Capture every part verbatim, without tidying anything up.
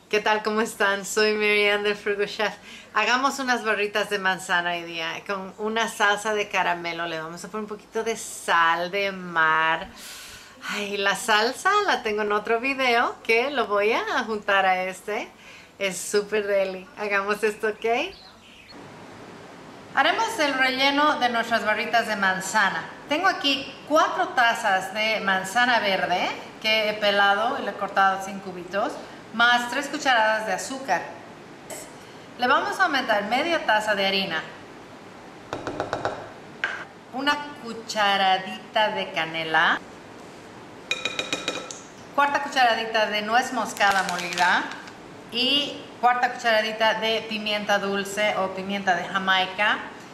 ¿Qué tal? ¿Cómo están? Soy Marianne del Frugal Chef. Hagamos unas barritas de manzana hoy día con una salsa de caramelo. Le vamos a poner un poquito de sal de mar. Ay, la salsa la tengo en otro video que lo voy a juntar a este. Es súper deli. Hagamos esto, ¿ok? Haremos el relleno de nuestras barritas de manzana. Tengo aquí cuatro tazas de manzana verde que he pelado y le he cortado en cubitos, más tres cucharadas de azúcar. Le vamos a aumentar media taza de harina, una cucharadita de canela, cuarta cucharadita de nuez moscada molida y cuarta cucharadita de pimienta dulce o pimienta de Jamaica.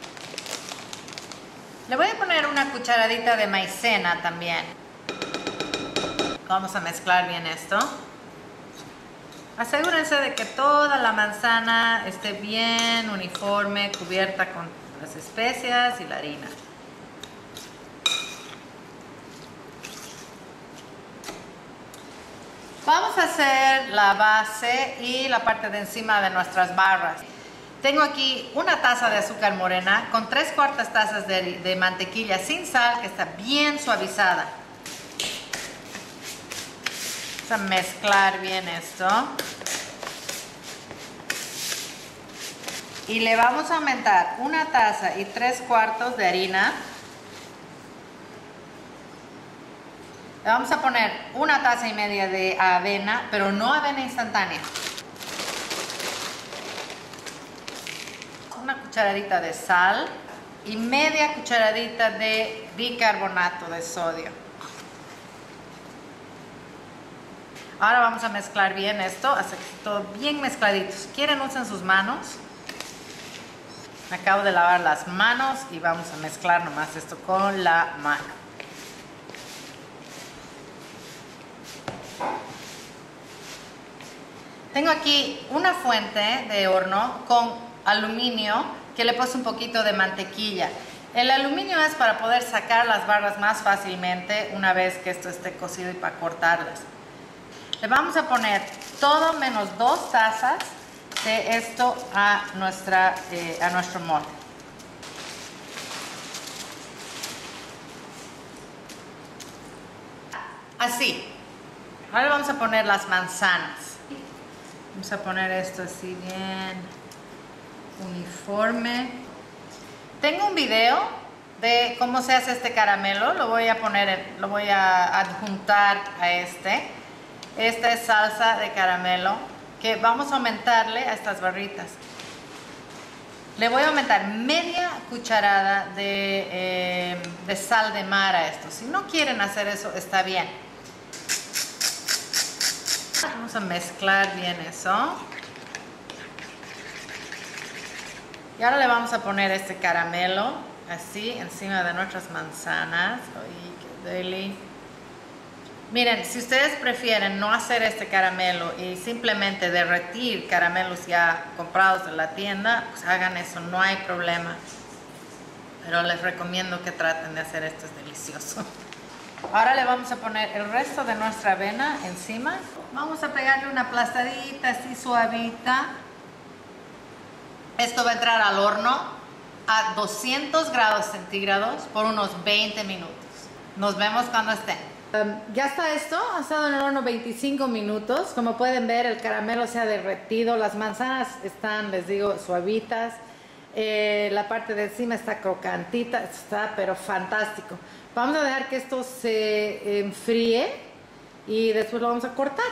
Le voy a poner una cucharadita de maicena también. Vamos a mezclar bien esto. Asegúrense de que toda la manzana esté bien uniforme, cubierta con las especias y la harina. Vamos a hacer la base y la parte de encima de nuestras barras. Tengo aquí una taza de azúcar morena con tres cuartas tazas de, de mantequilla sin sal que está bien suavizada. Vamos a mezclar bien esto. Y le vamos a aumentar una taza y tres cuartos de harina. Le vamos a poner una taza y media de avena, pero no avena instantánea. Una cucharadita de sal y media cucharadita de bicarbonato de sodio. Ahora vamos a mezclar bien esto, hasta que esté todo bien mezcladito. Si quieren, usen sus manos. Me acabo de lavar las manos y vamos a mezclar nomás esto con la mano. Tengo aquí una fuente de horno con aluminio que le puse un poquito de mantequilla. El aluminio es para poder sacar las barras más fácilmente una vez que esto esté cocido y para cortarlas. Le vamos a poner todo menos dos tazas de esto a, nuestra, eh, a nuestro molde. Así. Ahora vamos a poner las manzanas. Vamos a poner esto así bien uniforme. Tengo un video de cómo se hace este caramelo. Lo voy a poner, lo voy a adjuntar a este. Esta es salsa de caramelo que vamos a aumentarle a estas barritas. Le voy a aumentar media cucharada de, eh, de sal de mar a esto. Si no quieren hacer eso, está bien. Vamos a mezclar bien eso. Y ahora le vamos a poner este caramelo así encima de nuestras manzanas. Ay, qué deli. Miren, si ustedes prefieren no hacer este caramelo y simplemente derretir caramelos ya comprados de la tienda, pues hagan eso, no hay problema. Pero les recomiendo que traten de hacer esto, es delicioso. Ahora le vamos a poner el resto de nuestra avena encima. Vamos a pegarle una aplastadita así suavita. Esto va a entrar al horno a doscientos grados centígrados por unos veinte minutos. Nos vemos cuando esté. Um, ya está esto, ha estado en el horno veinticinco minutos. Como pueden ver, el caramelo se ha derretido, las manzanas están, les digo, suavitas, eh, la parte de encima está crocantita, está pero fantástico. Vamos a dejar que esto se enfríe y después lo vamos a cortar.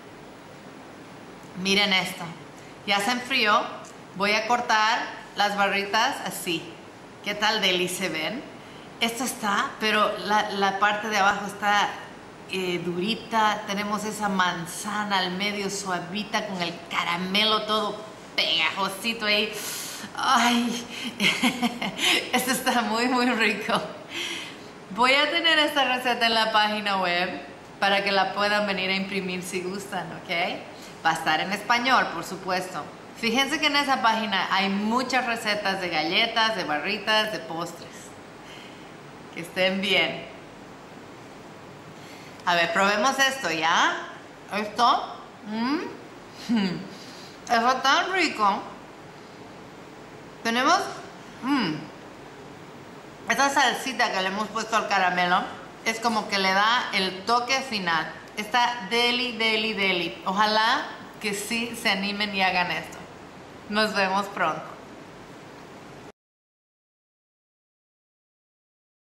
Miren esto, ya se enfrió. Voy a cortar las barritas así. ¿Qué tal deli se ven? Esto está, pero la, la parte de abajo está eh, durita. Tenemos esa manzana al medio suavita con el caramelo todo pegajosito ahí. Ay, esto está muy muy rico. Voy a tener esta receta en la página web para que la puedan venir a imprimir si gustan, ¿ok? Va a estar en español, por supuesto. Fíjense que en esa página hay muchas recetas de galletas, de barritas, de postres. Que estén bien. A ver, probemos esto, ¿ya? Esto. ¿Mm? Está tan rico. Tenemos mmm, esta salsita que le hemos puesto al caramelo. Es como que le da el toque final. Está deli, deli, deli. Ojalá que sí se animen y hagan esto. Nos vemos pronto.